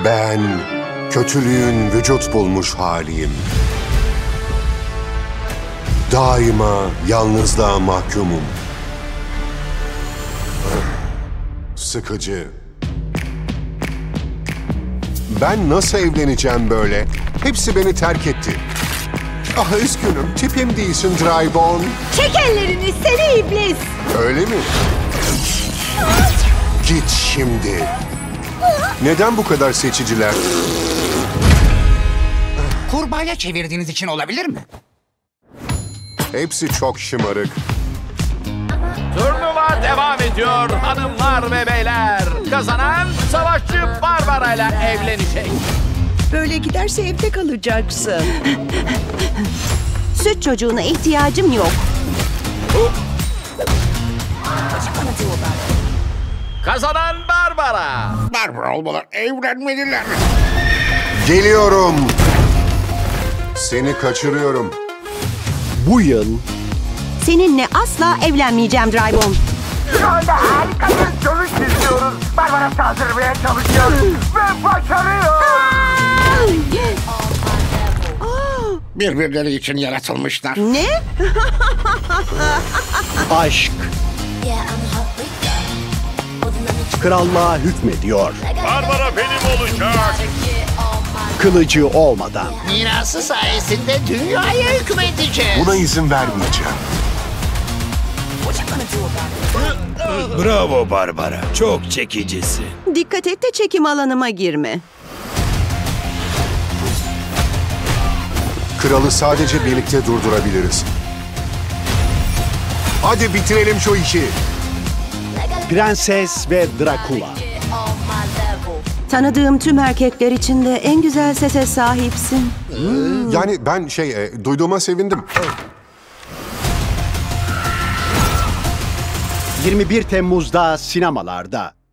Ben kötülüğün vücut bulmuş haliyim. Daima yalnızlığa mahkumum. Sıkıcı. Ben nasıl evleneceğim böyle? Hepsi beni terk etti. Ah üzgünüm, tipim değilsin Draybon. Çek ellerini seni iblis! Öyle mi? Git şimdi. Neden bu kadar seçiciler? Kurbağaya çevirdiğiniz için olabilir mi? Hepsi çok şımarık. Turnuva devam ediyor hanımlar ve beyler. Kazanan savaşçı Barbara ile evlenecek. Böyle giderse evde kalacaksın. Süt çocuğuna ihtiyacım yok. Kazanan Barbara. Barbara olmalar evlenmeliler. Geliyorum. Seni kaçırıyorum. Bu yıl Seninle asla evlenmeyeceğim Draybon. Şu anda harika bir sonuç izliyoruz. Barbara saldırmaya çalışıyor ve başarıyor. Birbirleri için yaratılmışlar. Ne? aşk krallığa hükmediyor. Barbara benim olacak. Kılıcı olmadan. Mirası sayesinde dünyaya hükmedeceğiz. Buna izin vermeyeceğim. Bravo Barbara. Çok çekicisin. Dikkat et de çekim alanıma girme. Kralı sadece birlikte durdurabiliriz. Hadi bitirelim şu işi. Prenses ve Drakula. Tanıdığım tüm erkekler içinde en güzel sese sahipsin. Yani ben duyduğuma sevindim. 21 Temmuz'da sinemalarda.